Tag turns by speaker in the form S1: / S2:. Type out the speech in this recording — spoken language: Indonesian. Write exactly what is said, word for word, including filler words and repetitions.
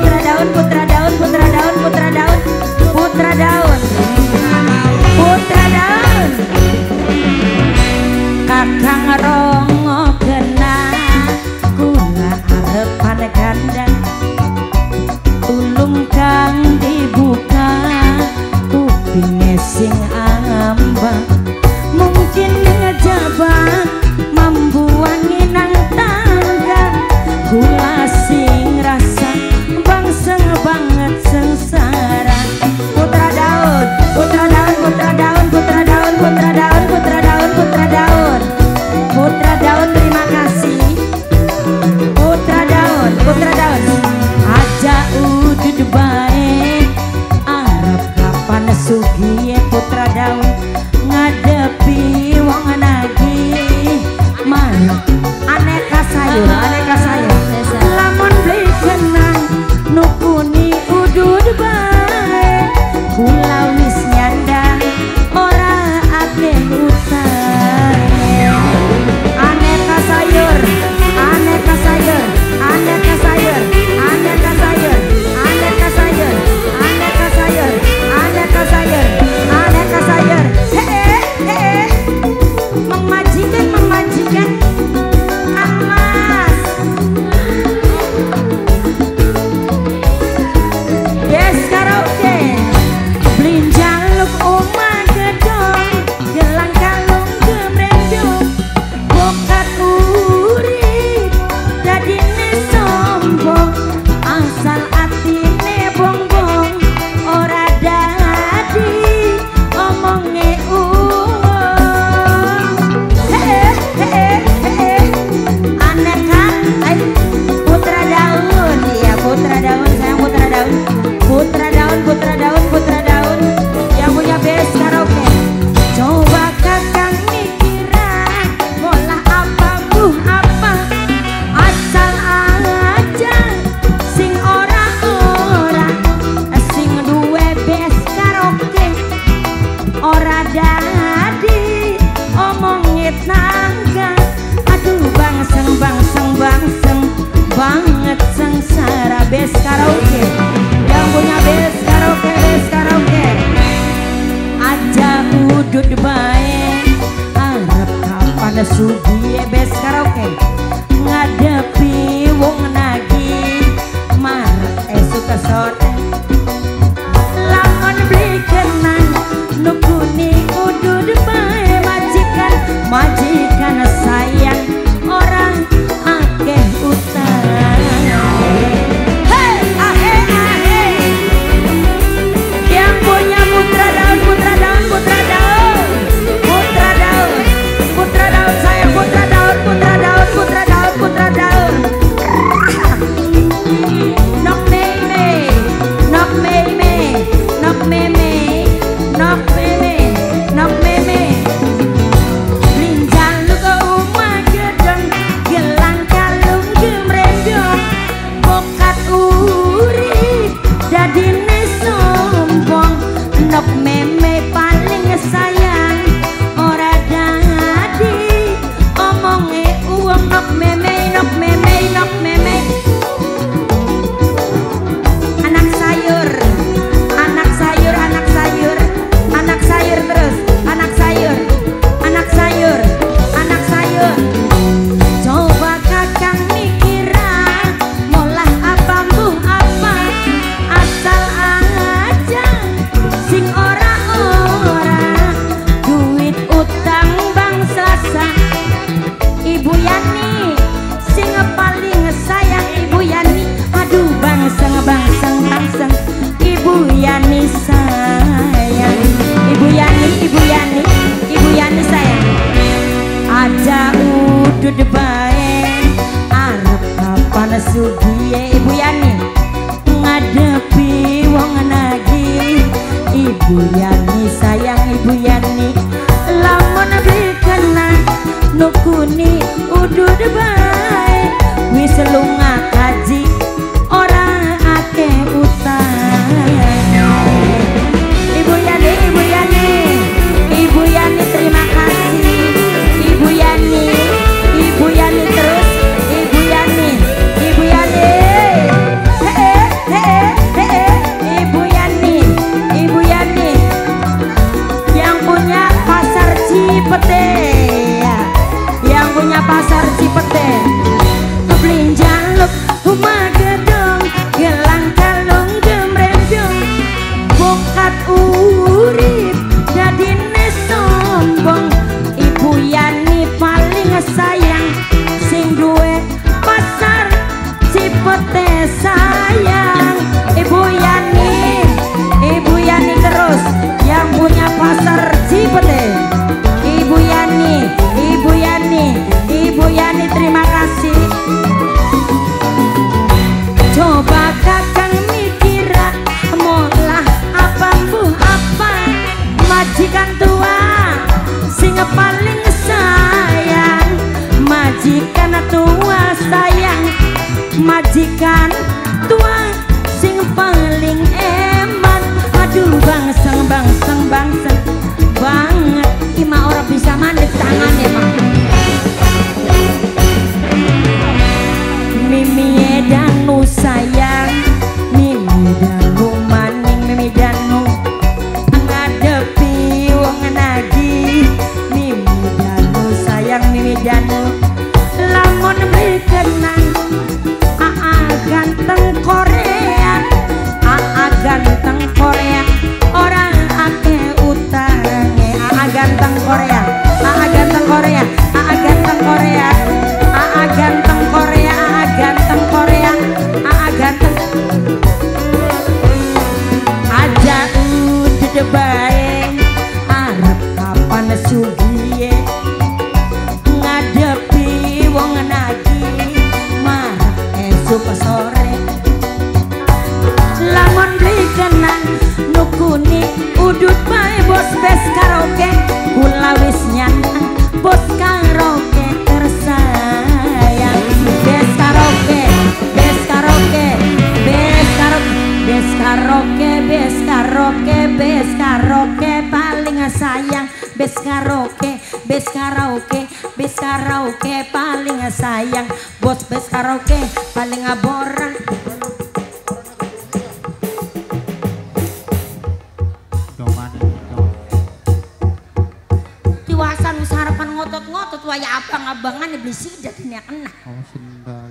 S1: putra daun, putra daun, putra daun, putra daun, putra daun, putra daun. Kakang rongo kena kula arepan kandang, tulung kang dibuka kupinge sing ambang, mungkin ngejabat membuangi nang tangga, kula sing rasa bangseng banget sengsara. Putra daun, putra daun, putra daun, putra daun, putra daun, putra daun, putra daun, putra daun, terima kasih. Putra daun, putra daun, aja udud bae arep kapan sugiye putra daun ngadepi wong nagih manuk aneka sayur, aneka sayur. Lamun beli kenang nukuni udud bae kula wis nyandang ora ate utane. Aneka sayur, aneka sayur, aneka sayur, aneka sayur, aneka sayur, aneka sayur, aneka sayur, aneka sayur. Hee, hee, memajikan, memajikan, Mas. Yes, karaoke. Blin jaluk omah gedong, gelang kalung gemrendong, bokat urip dadine sombong, asal atine bongbong, ora dadi omonge uwong. Hee, hee, hee, aneka, ay, putra daun, iya putra daun, sayang putra daun, putra daun, putra daun, putra daun, yang punya best karaoke. Coba kakang mikiran, bola apa buh apa, asal aja sing ora-ora, sing duwe best karaoke, ora dadi omongit nangga. Aduh bangseng, bangseng, bangseng banget sengsara. Best karaoke, yang punya best karaoke, best karaoke. Aja udud bae arep kapan sugiye best karaoke ngadepi wong nagih marek esuk sore. Lamun beli kenang nukuni udud bae majikan, majikan sayang orang akeh utang. Hei, ahe, ahe, yang punya putra daun, putra daun, putra daun, putra daun, putra daun, sayang putra daun, putra daun, putra daun, putra daun. Nok meme, nok meme, nok meme, nok meme, nok meme. Blin jaluk omah gedong, gelang kalung gemrendong, bokat urip dadine sombong, nok meme paling sayang ora dadi omonge uwong. Nok meme, nok meme, nok meme. Anak sayur, anak sayur, anak sayur, anak sayur terus, anak sayur, anak sayur, anak sayur. Coba kakang mikiran, molah apa mbuh apa, asal aja sing ora-ora, duit utang bang selasa. Ibu Yani sing paling sayang, Ibu Yani. Aduh bangseng, bangseng, bangseng, Ibu Yani sayang, Ibu Yani, Ibu Yani, Ibu Yani sayang. Aja udud bae arep kapan sugiye Ibu Yani ngadepi wong nagih. Ibu Yani sayang, Ibu Yani. Lamun beli kenang nukuni udud bae wis lunga kaji ora akeh utang. Ibu Yani, Ibu Yani, Ibu Yani terima kasih. Ibu Yani, Ibu Yani terus, Ibu Yani, Ibu Yani. He, he, majikan tua sing paling sayang, majikan tua sayang, majikan tua sing paling eman. Aduh bangseng bangseng bangseng banget, ima orang bisa mandek tangan ya mak. Mimi danu sayang, mimi danu maning, mimi danu ngadepi wong nagih, mimi danu sayang, mimi danu lamun berkenan. Aa ganteng Korea, aa ganteng Korea, orang ake utange. Aa ganteng Korea, aa ganteng Korea, aa ganteng Korea, aa ganteng Korea, aa ganteng Korea, aa ganteng. Aja udah bae arep kapan sugiye ngadepi wong nagih, marah esuk sore. Lamun beli kenang nukuni udut bae bos bes karaoke, kula wis nyanteng bos karaoke tersayang. Bes karaoke, bes karaoke, bes karaoke, bes karaoke, bes karaoke, bes karaoke paling sayang. Bes karaoke, bes karaoke, bes karaoke paling sayang. Bos bes karaoke paling aborang. Tiwasan wis harapan ngotot-ngotot waya abang-abangan beli sidat ini kena.
S2: Oh, senda.